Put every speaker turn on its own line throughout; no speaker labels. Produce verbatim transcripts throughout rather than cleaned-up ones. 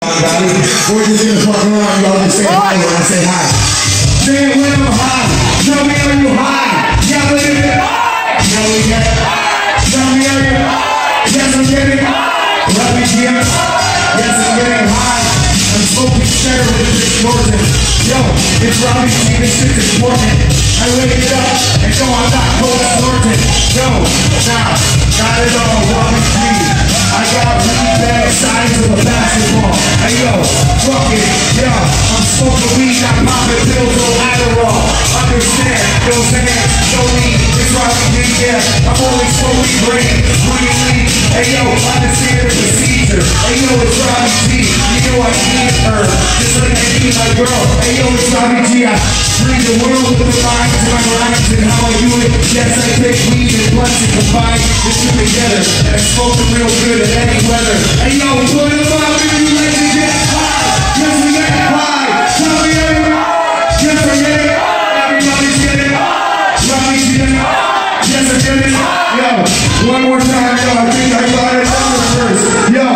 We're just in the parking lot, y'all just say hi when I say hi. Say it when I'm high. Tell me are you high? Yeah, but if it no, we get it. Tell me are you high? Yes, I'm getting high. Robbie G. Yes, I'm getting high. I'm smoking cheddar with this Jordan. Yo, it's Robbie G. This shit is important. I wake it up and no, I'm not cold snorting. Yo, now, got it all, Robbie G. I got weed bag size of a basketball. Hey yo, fuck it, yo, I'm smoking weed, I'm popping pills on Adderall. Understand, those hands, no need, it's Robbie G, yeah. I'm only smoking green, green weed. Hey yo, understand the procedure. Hey yo, it's Robbie G, you know I need her, just like I need my girl. Hey yo, it's Robbie G, I bring the world with the lines to my rhymes and how I do it. Yes, I take weed and blunts and combine the two together, and I smoke them real good in any weather. Hey yo, put them up if you like to get high. Yes, we get high. Tell me everybody. Yes, I get it. Everybody's getting high. Robbie G. Yes, I get it. Yo, one more time, yo. I think I got it on the first. Yo,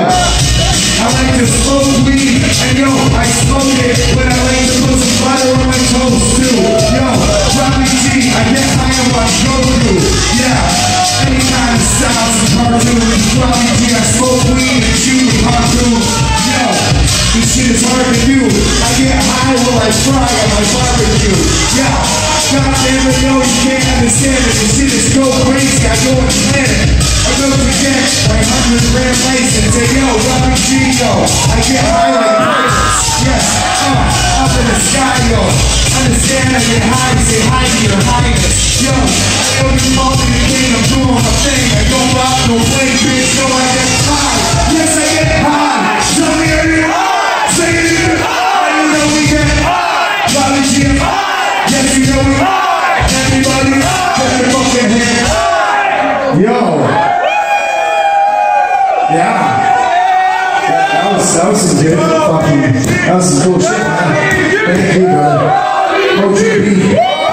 I like to smoke weed, and yo, I smoke it when I like to put some butter on my toast too. Yo, Robbie G. I get high on my go-to. Yeah, any kind of styles and cartoons. Robbie G. I smoke weed and chew cartoons. Yo, this shit is hard to do. I get high while I fry on my barbecue. Yeah, goddamn it, yo, you can't understand it. This shit is so crazy. I go and plan it. I go to get my hundred gram lace and say, yo, Robbie G, yo, I get high like pirates. Yes, uh, up in the sky, yo. Understand I get high, say hi to your highness. Yo, I know you call me the king, I'm doing my thing. I don't rock no play, bitch, so I get high. Yes, I get high. Tell me are you high? Say it again. I know we get high. Robbie G, high. Yes, you know we high. Everybody, put your fucking hand. Yo. Yeah. That was, that was some good fucking, that was some cool shit, man. Thank you, brother. O G B.